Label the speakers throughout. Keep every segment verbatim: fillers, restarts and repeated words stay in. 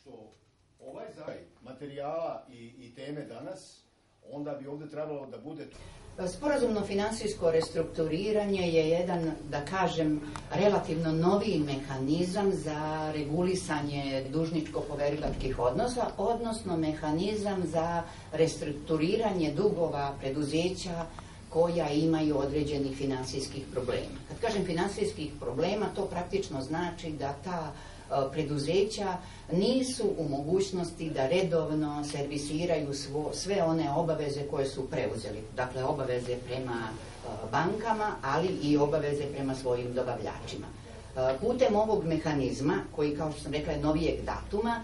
Speaker 1: što ovaj zaj materijala i, i teme danas, onda bi ovdje trebalo da bude...
Speaker 2: Sporazumno finansijsko restrukturiranje je jedan, da kažem, relativno novi mehanizam za regulisanje dužničko-poverilačkih odnosa, odnosno mehanizam za restrukturiranje dugova preduzeća koja imaju određenih finansijskih problema. Kad kažem finansijskih problema, to praktično znači da ta preduzeća nisu u mogućnosti da redovno servisiraju svo, sve one obaveze koje su preuzeli. Dakle, obaveze prema bankama, ali i obaveze prema svojim dobavljačima. Putem ovog mehanizma, koji, kao što sam rekla, je novijeg datuma,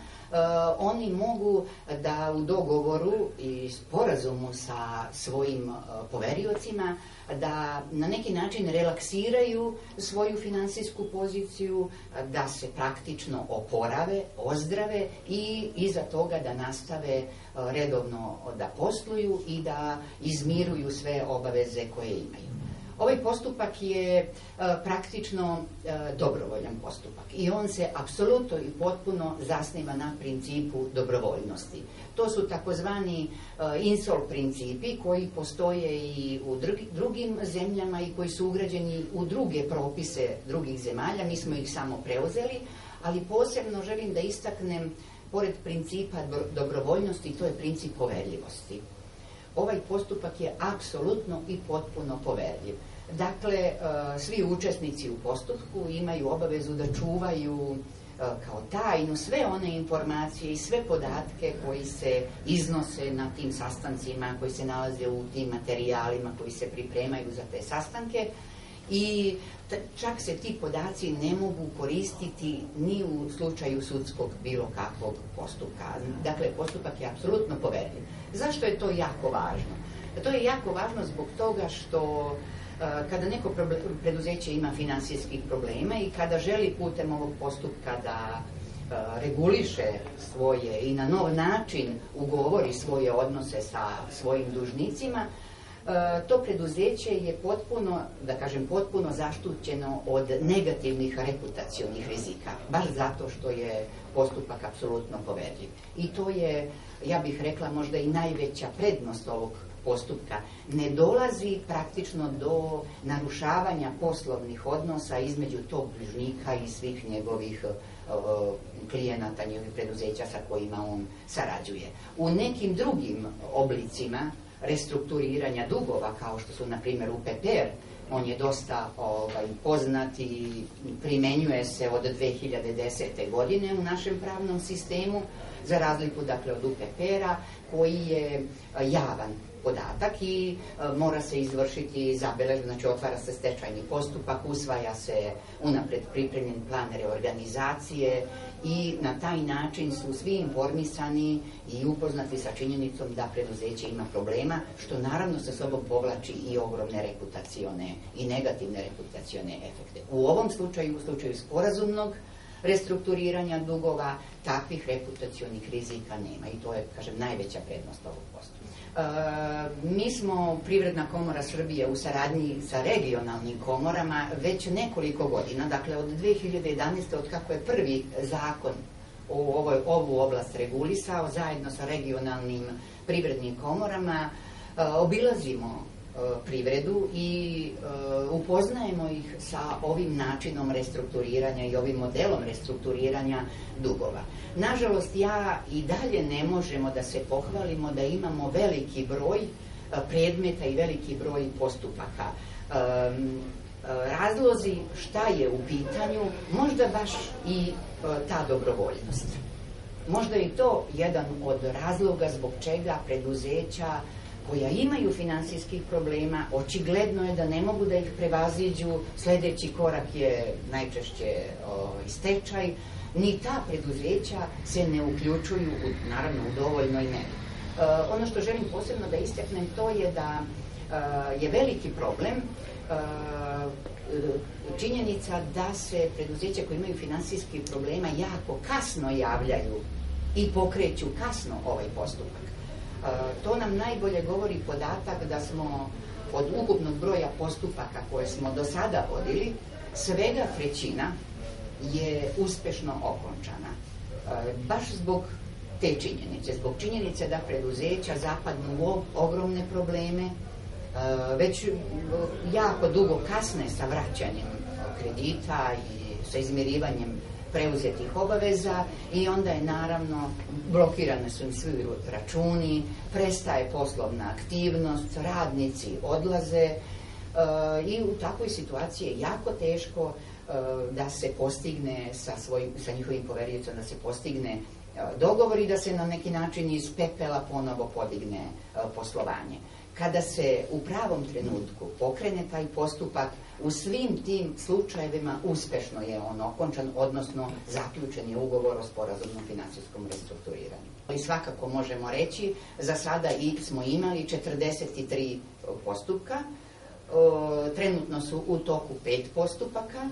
Speaker 2: oni mogu da u dogovoru i sporazumu sa svojim poveriocima da na neki način relaksiraju svoju finansijsku poziciju, da se praktično oporave, ozdrave i iza toga da nastave redovno da posluju i da izmiruju sve obaveze koje imaju. Ovaj postupak je e, praktično e, dobrovoljan postupak i on se apsolutno i potpuno zasniva na principu dobrovoljnosti. To su takozvani e, insol principi koji postoje i u drugi, drugim zemljama i koji su ugrađeni u druge propise drugih zemalja. Mi smo ih samo preuzeli, ali posebno želim da istaknem, pored principa dobrovoljnosti, to je princip poverljivosti. Ovaj postupak je apsolutno i potpuno poverljiv. Dakle, svi učesnici u postupku imaju obavezu da čuvaju kao tajnu sve one informacije i sve podatke koji se iznose na tim sastancima, koji se nalaze u tim materijalima koji se pripremaju za te sastanke, i čak se ti podaci ne mogu koristiti ni u slučaju sudskog bilo kakvog postupka. Dakle, postupak je apsolutno poverljiv. Zašto je to jako važno? To je jako važno zbog toga što kada neko preduzeće ima finansijskih problema i kada želi putem ovog postupka da reguliše svoje i na nov način ugovori svoje odnose sa svojim dužnicima, to preduzeće je potpuno, da kažem, potpuno zaštićeno od negativnih reputacionih rizika, baš zato što je postupak apsolutno poverljiv. I to je, ja bih rekla, možda i najveća prednost ovog postupka. Ne dolazi praktično do narušavanja poslovnih odnosa između tog dužnika i svih njegovih uh, klijenata, njegovih preduzeća sa kojima on sarađuje. U nekim drugim oblicima restrukturiranja dugova, kao što su, na primjer, U P P R, on je dosta ovaj, poznat i primenjuje se od dve hiljade desete. godine u našem pravnom sistemu, za razliku, dakle, od U P P R-a, koji je javan podatak i e, mora se izvršiti zabeležba, znači otvara se stečajni postupak, usvaja se unapred pripremljen plan reorganizacije i na taj način su svi informisani i upoznati sa činjenicom da preduzeće ima problema, što naravno sa sobom povlači i ogromne reputacione i negativne reputacione efekte. U ovom slučaju, u slučaju sporazumnog restrukturiranja dugova, takvih reputacionih rizika nema i to je, kažem, najveća prednost ovog postupka. E, mi smo, Privredna komora Srbije, u saradnji sa regionalnim komorama već nekoliko godina, dakle od dve hiljade jedanaeste. od kako je prvi zakon o ovoj, ovu oblast regulisao, zajedno sa regionalnim privrednim komorama, e, obilazimo privredu i uh, upoznajemo ih sa ovim načinom restrukturiranja i ovim modelom restrukturiranja dugova. Nažalost, ja i dalje ne možemo da se pohvalimo da imamo veliki broj uh, predmeta i veliki broj postupaka. Um, razlozi šta je u pitanju, možda baš i uh, ta dobrovoljnost. Možda i to jedan od razloga zbog čega preduzeća koja imaju finansijskih problema, očigledno je da ne mogu da ih prevaziđu, sledeći korak je najčešće o, stečaj, ni ta preduzeća se ne uključuju, u, naravno, u dovoljnoj meri. E, ono što želim posebno da istaknem, to je da e, je veliki problem e, činjenica da se preduzeća koji imaju finansijskih problema jako kasno javljaju i pokreću kasno ovaj postupak. To nam najbolje govori podatak da smo od ukupnog broja postupaka koje smo do sada vodili, svega trećina je uspešno okončana. baš zbog te činjenice, zbog činjenice da preduzeća zapadnu u ogromne probleme, već jako dugo kasne sa vraćanjem kredita i sa izmirivanjem preuzetih obaveza i onda je naravno blokirane su im svi računi, prestaje poslovna aktivnost, radnici odlaze i u takvoj situaciji je jako teško da se postigne sa, svojim, sa njihovim poveriocima, da se postigne dogovor i da se na neki način iz pepela ponovo podigne poslovanje. Kada se u pravom trenutku pokrene taj postupak, u svim tim slučajevima uspešno je on okončan, odnosno zaključen je ugovor o sporazumnom finansijskom restrukturiranju. I svakako možemo reći, za sada i smo imali četrdeset tri postupka, o, trenutno su u toku pet postupaka.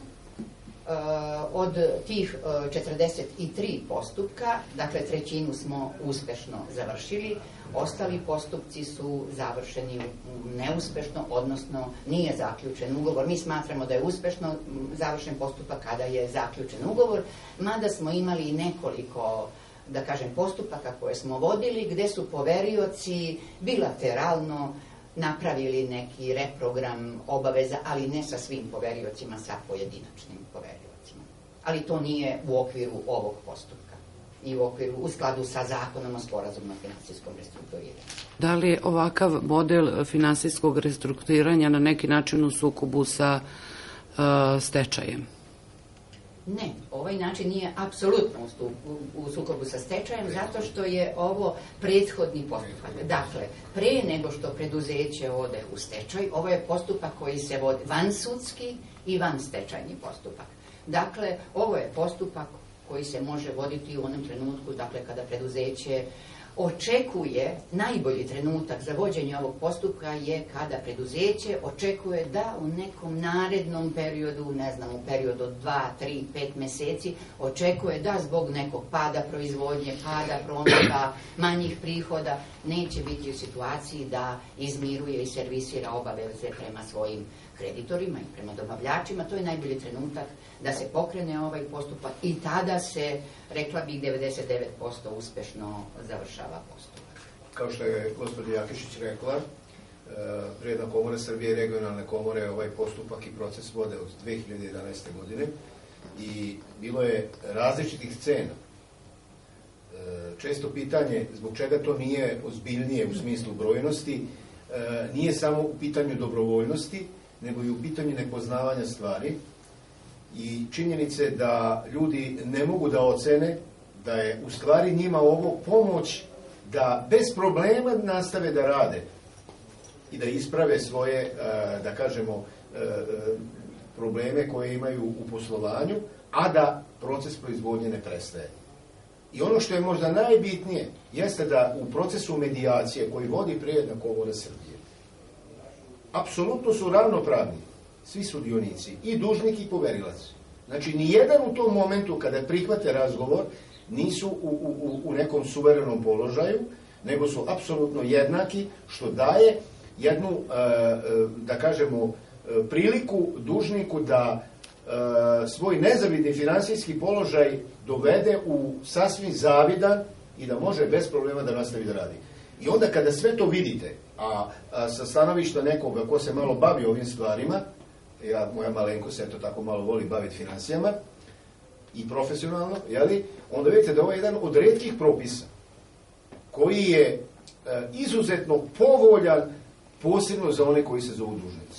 Speaker 2: Od tih četrdeset tri postupka, dakle trećinu smo uspešno završili, ostali postupci su završeni neuspešno, odnosno nije zaključen ugovor. Mi smatramo da je uspešno završen postupak kada je zaključen ugovor, mada smo imali i nekoliko, da kažem, postupaka koje smo vodili, gde su poverioci bilateralno napravili neki reprogram obaveza, ali ne sa svim poveriocima, sa pojedinačnim poveriocima. Ali to nije u okviru ovog postupka i u okviru, u skladu sa zakonom o sporazumnom finansijskom restrukturiranju.
Speaker 3: Da li je ovakav model finansijskog restrukturiranja na neki način u sukobu sa uh, stečajem?
Speaker 2: Ne, ovaj način nije apsolutno u, u sukobu sa stečajem, zato što je ovo prethodni postupak. Dakle, pre nego što preduzeće ode u stečaj, ovo je postupak koji se vodi vansudski i vanstečajni postupak. Dakle, ovo je postupak koji se može voditi u onom trenutku, dakle, kada preduzeće očekuje, najbolji trenutak za vođenje ovog postupka je kada preduzeće očekuje da u nekom narednom periodu, ne znam, u periodu od dva, tri, pet meseci, očekuje da zbog nekog pada proizvodnje, pada prometa, manjih prihoda, neće biti u situaciji da izmiruje i servisira obaveze prema svojim kreditorima i prema dobavljačima. To je najbolji trenutak da se pokrene ovaj postupak i tada se, rekla bih, devedeset devet posto uspešno završava postupak.
Speaker 1: Kao što je gospođa Jakišić rekla, Privredna komora Srbije i regionalne komore ovaj postupak i proces vode od dve hiljade jedanaeste. godine i bilo je različitih cena. Često pitanje zbog čega to nije ozbiljnije u smislu brojnosti, nije samo u pitanju dobrovoljnosti, nego i u pitanju nepoznavanja stvari i činjenice da ljudi ne mogu da ocene da je u stvari njima ovo pomoć da bez problema nastave da rade i da isprave svoje, da kažemo, probleme koje imaju u poslovanju, a da proces proizvodnje ne prestaje. I ono što je možda najbitnije jeste da u procesu medijacije koji vodi Privredna komora Srbije apsolutno su ravnopravni svi sudionici, i dužnik i poverilac. Znači, nijedan u tom momentu kada prihvate razgovor nisu u, u, u nekom suverenom položaju, nego su apsolutno jednaki, što daje jednu, da kažemo, priliku dužniku da svoj nezavidni finansijski položaj dovede u sasvim zavidan i da može bez problema da nastavi da radi. I onda kada sve to vidite, a, a sa stanovišta nekoga ko se malo bavi ovim stvarima, ja, moja malenko se eto tako malo voli baviti finansijama i profesionalno, jeli, onda vidite da ovo je jedan od retkih propisa koji je e, izuzetno povoljan, posebno za one koji se zovu dužnici.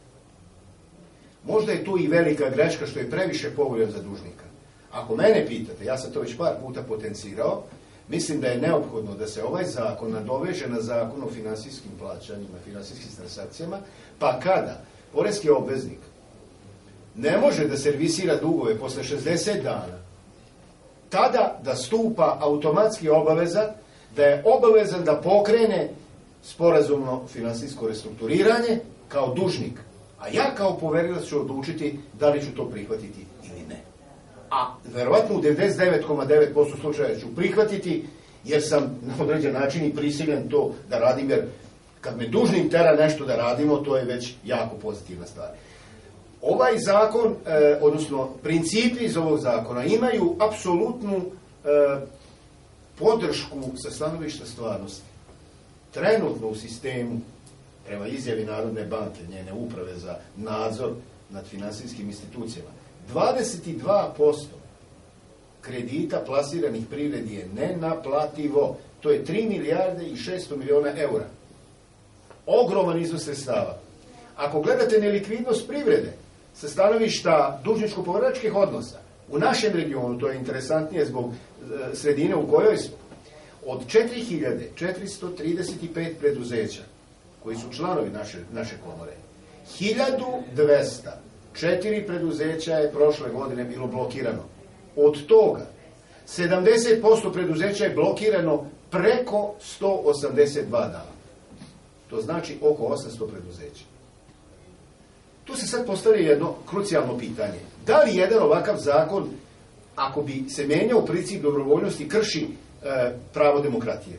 Speaker 1: Možda je to i velika greška što je previše povoljan za dužnika. Ako mene pitate, ja sam to već par puta potencirao, mislim da je neophodno da se ovaj zakon nadoveže na zakon o finansijskim plaćanjima, finansijskim transakcijama, pa kada poreski obveznik ne može da servisira dugove posle šezdeset dana, tada da stupa automatski obaveza da je obavezan da pokrene sporazumno finansijsko restrukturiranje kao dužnik, a ja kao poverilac ću odlučiti da li ću to prihvatiti ili ne. A verovatno u devedeset devet zarez devet posto slučaja ću prihvatiti, jer sam na određen način i prisiljen to da radim, jer kad me dužnik tera nešto da radimo, to je već jako pozitivna stvar. Ovaj zakon, eh, odnosno principi iz ovog zakona imaju apsolutnu podršku sa stanovišta stvarnosti. Trenutno u sistemu, prema izjavi Narodne banke, njene uprave za nadzor nad finansijskim institucijama, dvadeset dva posto kredita plasiranih privredi je nenaplativo. To je tri milijarde i šesto miliona eura. Ogroman iznos sredstava. Ako gledate nelikvidnost privrede sa stanovišta dužničko-poverilačkih odnosa, u našem regionu, to je interesantnije zbog e, sredine u kojoj smo, od četiri hiljade četiristo trideset pet preduzeća koji su članovi naše, naše komore, hiljadu dvesta četiri preduzeća je prošle godine bilo blokirano. Od toga sedamdeset posto preduzeća je blokirano preko sto osamdeset dva dana. To znači oko osamsto preduzeća. Tu se sad postavlja jedno krucijalno pitanje. Da li jedan ovakav zakon, ako bi se menjao princip dobrovoljnosti, krši e, pravo demokratije?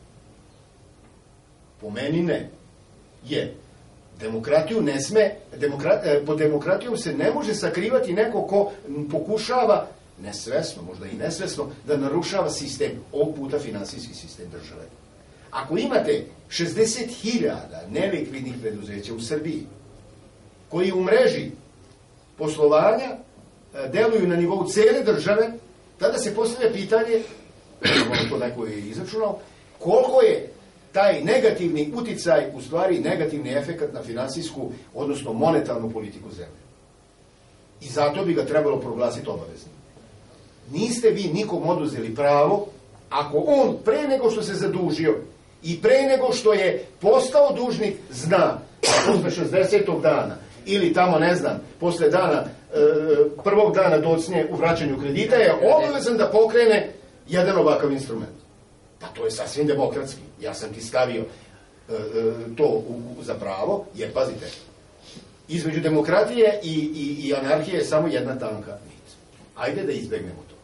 Speaker 1: Po meni ne. Je. Demokratiju ne sme, demokrat, e, po demokratijom se ne može sakrivati neko ko pokušava, nesvesno, možda i nesvesno, da narušava sistem, ovog puta finansijski sistem države. Ako imate šezdeset hiljada nelikvidnih preduzeća u Srbiji, koji u mreži poslovanja deluju na nivou cele države, tada se postavlja pitanje, to neko je izračunao, koliko je taj negativni uticaj, u stvari negativni efekat na finansijsku, odnosno monetarnu politiku zemlje. I zato bi ga trebalo proglasiti obaveznim. Niste vi nikom oduzeli pravo, ako on pre nego što se zadužio i pre nego što je postao dužnik, zna da posle šezdesetog dana ili tamo, ne znam, posle dana, e, prvog dana docnje u vraćanju kredita, je obavezan da pokrene jedan ovakav instrument. Pa to je sasvim demokratski. Ja sam ti stavio e, e, to u, u, za pravo, jer, pazite, između demokratije i, i, i anarhije je samo jedna tanka nit. Ajde da izbegnemo to.